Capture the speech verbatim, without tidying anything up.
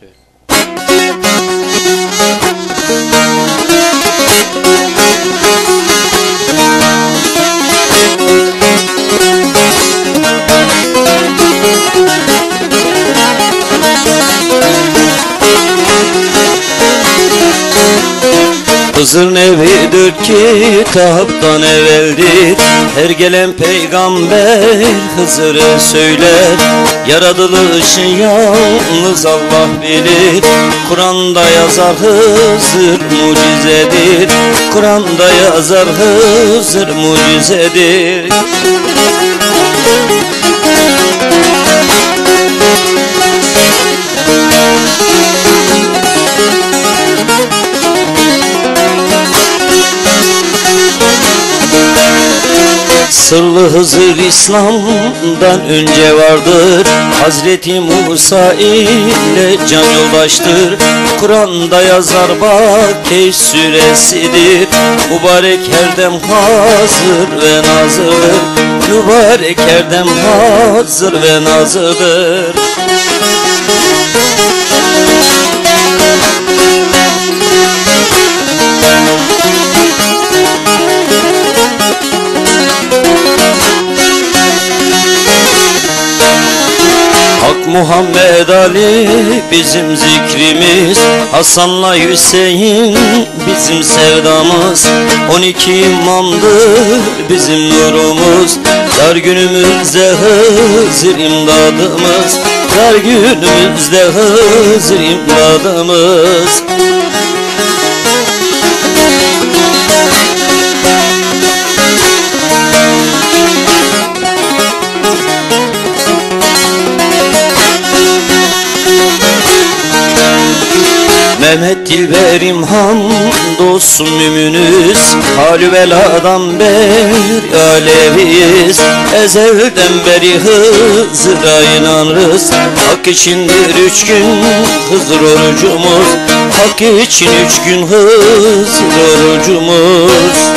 Evet. Hızır nevi dört kitaptan evveldir. Her gelen peygamber Hızır'ı söyler. Yaratılışı yalnız Allah bilir. Kur'an'da yazar Hızır mucizedir. Kur'an'da yazar Hızır mucizedir. Sırlı Hızır İslam'dan önce vardır. Hazreti Musa ile can yoldaştır. Kur'an'da yazar bak Kehf suresidir. Mübarek Erdem hazır ve nazırdır. Mübarek Erdem hazır ve nazırdır. Hak Muhammed Ali bizim zikrimiz, Hasan'la Hüseyin bizim sevdamız. On iki imamdır bizim nurumuz. Dar günümüzde Hızır imdadımız. Dar günümüzde Hızır imdadımız. Mehmet Dilberim hamdolsun mümünüz. Hal-i veladan beri aleviyiz. Ezelden beri Hızır'a inanırız. Hak içindir üç gün Hızır orucumuz. Hak için üç gün Hızır orucumuz.